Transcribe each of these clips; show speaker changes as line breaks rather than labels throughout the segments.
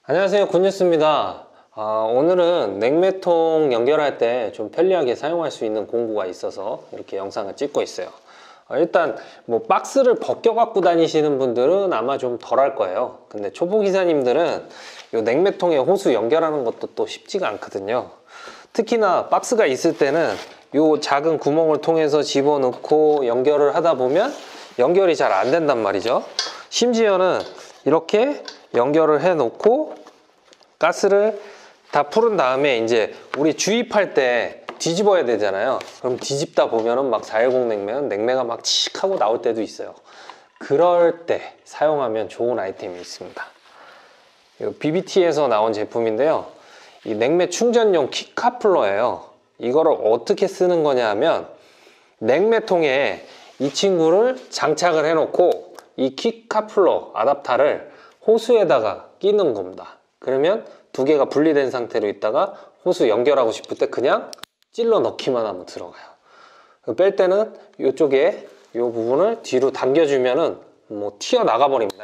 안녕하세요, 굿뉴스입니다. 오늘은 냉매통 연결할 때 좀 편리하게 사용할 수 있는 공구가 있어서 이렇게 영상을 찍고 있어요. 일단 뭐 박스를 벗겨 갖고 다니시는 분들은 아마 좀 덜 할 거예요. 근데 초보 기사님들은 이 냉매통에 호수 연결하는 것도 또 쉽지가 않거든요. 특히나 박스가 있을 때는 이 작은 구멍을 통해서 집어넣고 연결을 하다 보면 연결이 잘 안 된단 말이죠. 심지어는 이렇게 연결을 해 놓고 가스를 다 풀은 다음에 이제 우리 주입할 때 뒤집어야 되잖아요. 그럼 뒤집다 보면은 막 410 냉매는 냉매가 막 칙 하고 나올 때도 있어요. 그럴 때 사용하면 좋은 아이템이 있습니다. 이거 BBT에서 나온 제품인데요. 이 냉매 충전용 킥카플러예요. 이거를 어떻게 쓰는 거냐 하면 냉매통에 이 친구를 장착을 해 놓고 이 킥카플러 아답터를 호수에다가 끼는 겁니다. 그러면 두 개가 분리된 상태로 있다가 호수 연결하고 싶을 때 그냥 찔러 넣기만 하면 들어가요. 뺄 때는 이쪽에 이 부분을 뒤로 당겨주면은 뭐 튀어나가 버립니다.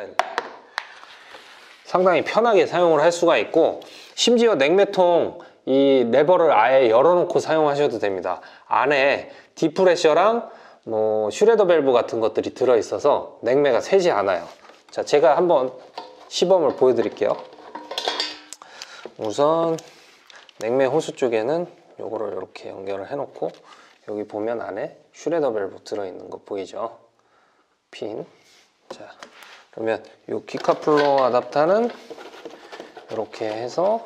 상당히 편하게 사용을 할 수가 있고, 심지어 냉매통 이 레버를 아예 열어놓고 사용하셔도 됩니다. 안에 디프레셔랑 뭐 슈레더 밸브 같은 것들이 들어있어서 냉매가 새지 않아요. 자, 제가 한번 시범을 보여드릴게요. 우선 냉매 호수 쪽에는 요거를 이렇게 연결을 해놓고, 여기 보면 안에 슈레더 밸브 들어있는 거 보이죠? 핀. 자, 그러면 이 킥카플러 아답터는 이렇게 해서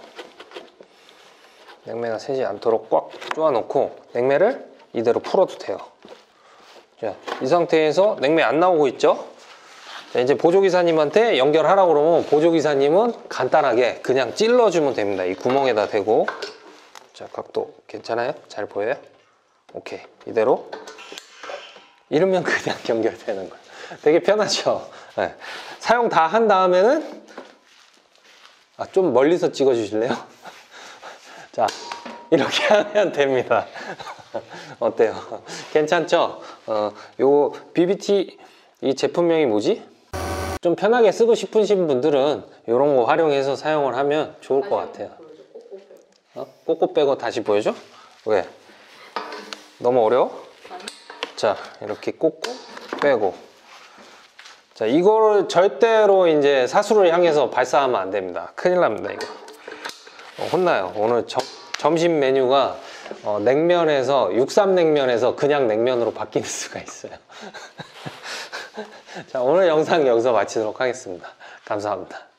냉매가 새지 않도록 꽉 조아놓고 냉매를 이대로 풀어도 돼요. 자, 이 상태에서 냉매 안 나오고 있죠? 자, 이제 보조기사님한테 연결하라고 그러면 보조기사님은 간단하게 그냥 찔러주면 됩니다. 이 구멍에다 대고. 자, 각도 괜찮아요? 잘 보여요? 오케이. 이대로 이러면 그냥 연결되는 거예요. 되게 편하죠? 네. 사용 다 한 다음에는 좀 멀리서 찍어 주실래요? 자, 이렇게 하면 됩니다. 어때요? 괜찮죠? 요 BBT 이 제품명이 뭐지? 좀 편하게 쓰고 싶으신 분들은 이런 거 활용해서 사용을 하면 좋을 것 같아요. 꼬꼬 빼고 다시 보여줘? 왜? 너무 어려워? 자, 이렇게 꼬꼬 빼고. 자, 이거를 절대로 이제 사수를 향해서 발사하면 안 됩니다. 큰일 납니다, 이거. 혼나요. 오늘 점심 메뉴가 냉면에서 육삼냉면에서 그냥 냉면으로 바뀌는 수가 있어요. 자, 오늘 영상 여기서 마치도록 하겠습니다. 감사합니다.